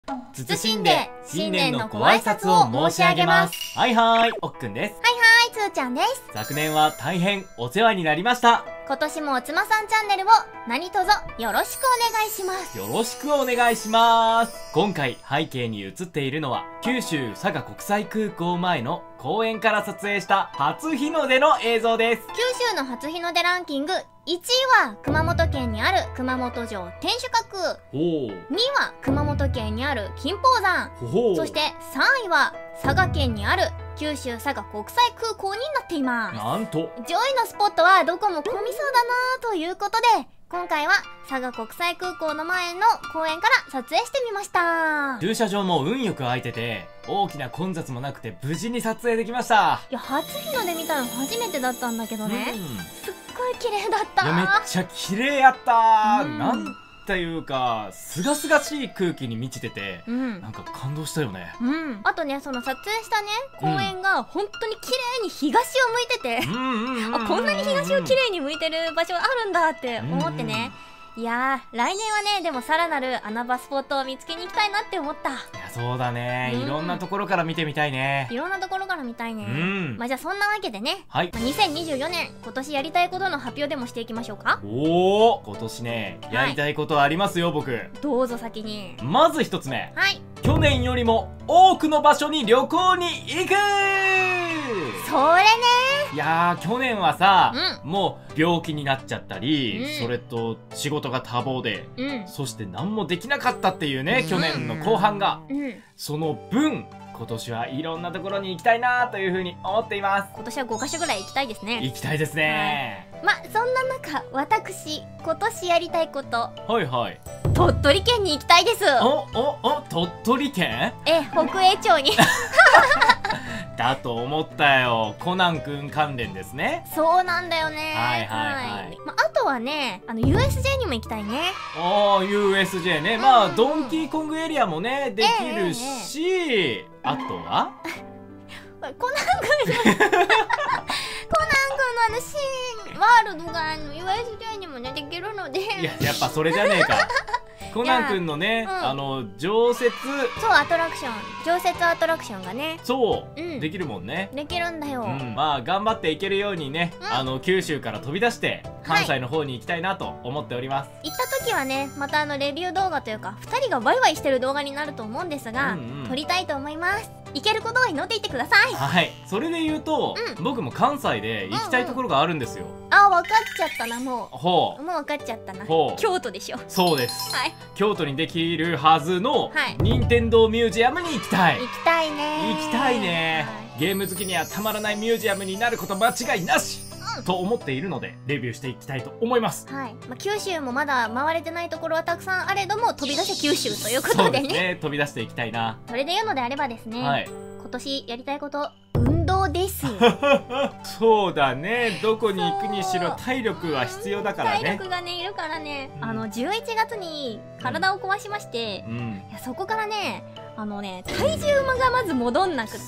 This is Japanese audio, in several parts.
謹んで新年のご挨拶を申し上げます。 はいはい、おっくんです。 はいはい、つーちゃんです。 昨年は大変お世話になりました。 今年もおつまさんチャンネルを何卒よろしくお願いします。 よろしくお願いします。今回背景に映っているのは九州佐賀国際空港前の公園から撮影した初日の出の映像です。 九州の初日の出ランキング1位は熊本県にある熊本城天守閣、2位は熊本県にある金峰山、そして3位は佐賀県にある九州佐賀国際空港になっています。 なんと上位のスポットはどこも混みそうだなということで、今回は佐賀国際空港の前の公園から撮影してみました。 駐車場も運よく空いてて大きな混雑もなくて無事に撮影できました。 いや、初日の出見たの初めてだったんだけどね、すっごい綺麗だった。 いや、めっちゃ綺麗やったー、なんていうかすがすがしい空気に満ちてて、なんか感動したよね。 あとね、その撮影したね公園が本当に綺麗に東を向いてて、あ、こんなに東を綺麗に向いてる場所があるんだって思ってね。いやー、来年はね、でもさらなる穴場スポットを見つけに行きたいなって思った。いや、 そうだね、いろんなところから見てみたいね。 いろんなところから見たいね。まあじゃあそんなわけでね、2024年今年やりたいことの発表でもしていきましょうか。 おお、今年ね、やりたいことありますよ、僕。 どうぞ先に。 まず一つ目、去年よりも多くの場所に旅行に行く。 それね。 いやー、去年はさ、もう病気になっちゃったり、それと仕事が多忙で、そして何もできなかったっていうね、去年の後半が、その分今年はいろんなところに行きたいなというふうに思っています。 今年は5カ所ぐらい行きたいですね。 行きたいですね。 ま、そんな中、私今年やりたいこと、鳥取県に行きたいです。 鳥取県？ 北栄町にだと思ったよ。コナン君関連ですね。 そうなんだよね。まあとはね、USJ にも行きたいね。 USJ ね。まあドンキーコングエリアもねできるし、あとはコナン君のシーンワールドがUSJ にもねできるので、 いや、やっぱそれじゃねえか。コナン君のね、常設、 アトラクション、常設アトラクションがね、 できるもんね。 できるんだよ。 まあ頑張っていけるようにね、九州から飛び出して関西の方に行きたいなと思っております。 行った時はね、またレビュー動画というか2人がワイワイしてる動画になると思うんですが、撮りたいと思います。行けることを祈っていてください。 はい、それで言うと、僕も関西で行きたいところがあるんですよ。 あ、分かっちゃったな。もう分かっちゃったな。 京都でしょ。 そうです。京都にできるはずの任天堂ミュージアムに行きたい。 行きたいね。 行きたいね。ゲーム好きにはたまらないミュージアムになること間違いなしと思っているので、レビューしていきたいと思います。 九州もまだ回れてないところはたくさんあれども、飛び出せ九州ということでね。 飛び出していきたいな。 それで言うのであればですね、今年やりたいこと、運動です。 そうだね、どこに行くにしろ体力は必要だからね。 体力がね、いるからね。11月に体を壊しまして、いや、そこからね、体重がまず戻んなくって、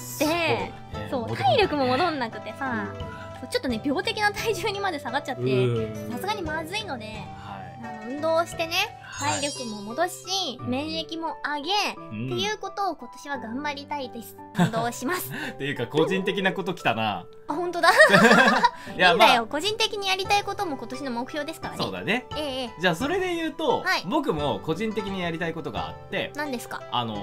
体力も戻んなくてさ、ちょっとね、病的な体重にまで下がっちゃって、さすがにまずいので、運動をしてね、体力も戻し、免疫も上げ、っていうことを今年は頑張りたいです。運動します。 っていうか、個人的なこときたな。 あ、本当だ。いいんだよ、個人的にやりたいことも今年の目標ですからね。 そうだね。じゃあそれで言うと、僕も個人的にやりたいことがあって、 何ですか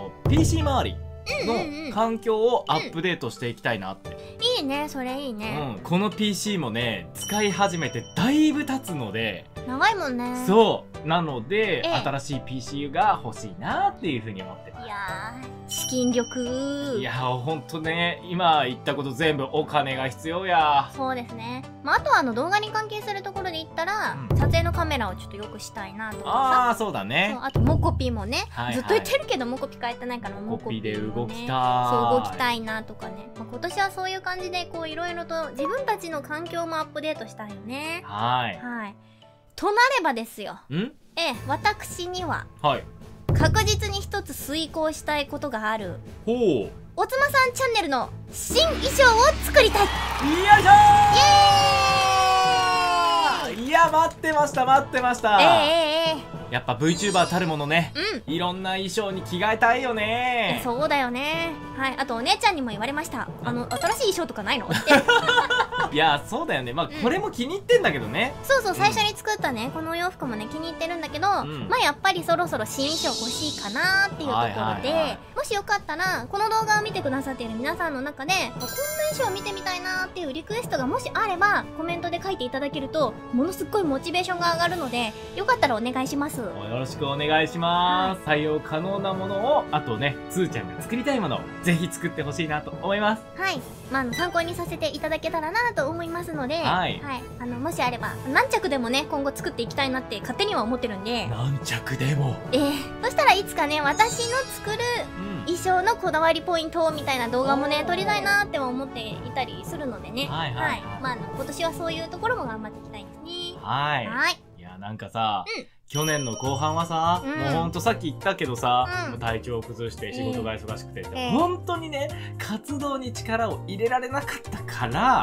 ？PC 周りの環境をアップデートしていきたいなって。 いいね、それいいね。 この PC もね、使い始めてだいぶ経つので、 長いもんね。 そうなので、新しい PC が欲しいなっていうふうに思ってます。 いやー、資金力。 いやー、ほんとね、今言ったこと全部お金が必要や。 そうですね。まあ、あとは動画に関係するところで言ったら、撮影のカメラをちょっとよくしたいなとかさ。 ああ、そうだね。 あとモコピもね、ずっと言ってるけどモコピ変えてないから、 モコピで動きたい。 そう、動きたいなとかね。今年はそういう感じで、こういろいろと自分たちの環境もアップデートしたいよね。となればですよ。私には確実に一つ遂行したいことがある。おつまさんチャンネルの新衣装を作りたい。よいしょー。いや、待ってました待ってました。 やっぱ VTuber たるものね、いろんな衣装に着替えたいよね。 そうだよね。はい、あとお姉ちゃんにも言われました。新しい衣装とかないのっていやそうだよね。まあこれも気に入ってんだけどね。 そうそう、最初に作ったねこのお洋服もね気に入ってるんだけど、まあやっぱりそろそろ新衣装欲しいかなっていうところで、もしよかったらこの動画を見てくださっている皆さんの中でこんな衣装見てみたいなっていうリクエストがもしあればコメントで書いていただけるとものすっごいモチベーションが上がるので、よかったらお願いします。よろしくお願いします。採用可能なものを、あとねつーちゃんが作りたいものをぜひ作ってほしいなと思います。 はい、まあ参考にさせていただけたらなと思いますので、はい、もしあれば何着でもね今後作っていきたいなって勝手には思ってるんで、 何着でもそしたらいつかね私の作る衣装のこだわりポイントみたいな動画もね撮りたいなって思っていたりするのでね、まあ今年はそういうところも頑張っていきたいですね。 いやなんかさ、去年の後半はさ、もうほんとさっき言ったけどさ、もう体調を崩して仕事が忙しくて、本当にね活動に力を入れられなかったから、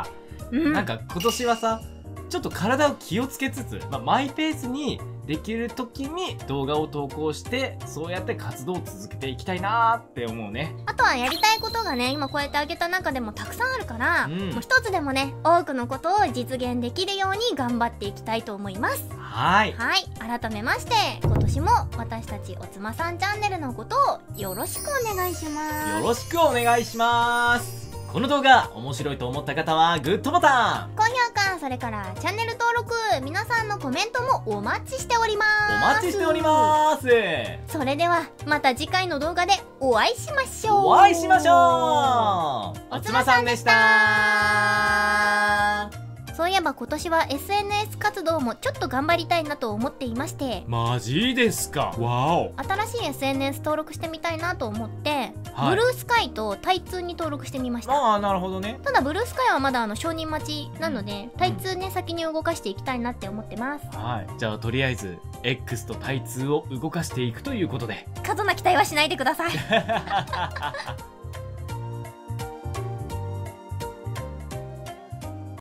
なんか今年はさちょっと体を気をつけつつ、マイペースにできる時に動画を投稿してそうやって活動を続けていきたいなーって思うね。 あとはやりたいことがね今こうやってあげた中でもたくさんあるから、もう一つでもね多くのことを実現できるように頑張っていきたいと思います。改めまして今年も私たちおつまさんチャンネルのことをよろしくお願いします。 よろしくお願いします。この動画面白いと思った方はグッドボタン、 高評価、それからチャンネル登録、皆さんのコメントもお待ちしております。 お待ちしております。 それではまた次回の動画でお会いしましょう。 お会いしましょう。おつまさんでした。 そういえば今年は SNS 活動もちょっと頑張りたいなと思っていまして。 マジですか。わお。 新しい SNS 登録してみたいなと思って、ブルースカイとタイツーに登録してみました。 ああ、なるほどね。 ただブルースカイはまだ承認待ちなので、タイツーね先に動かしていきたいなって思ってます。 じゃあとりあえず X とタイツーを動かしていくということで、 過度な期待はしないでください。